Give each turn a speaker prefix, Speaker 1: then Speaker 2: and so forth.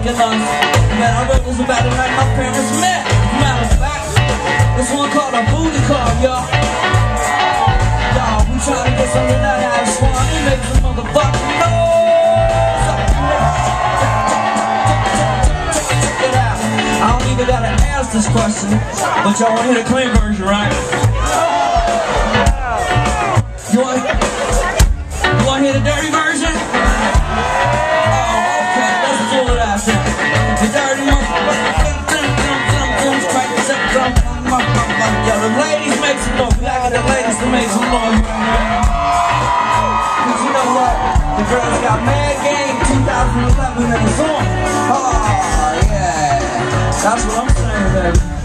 Speaker 1: fucking lungs. Man, I wrote this about the night my parents met. Matter of fact, this one called a booty call, y'all. Y'all, we trying to get some of that out of Swanee, make some motherfucking noise. Check it out. I don't even gotta ask this question, but y'all wanna hear the clean version, right? You wanna hear the dirty version? Oh, okay, let's do it out there. The dirty motherfucker. Yo, the ladies make some noise. We gotta get the ladies to make some noise. Cause you know what? The girls got Mad Game 2011 in the song. Oh, yeah. That's what I'm saying, baby.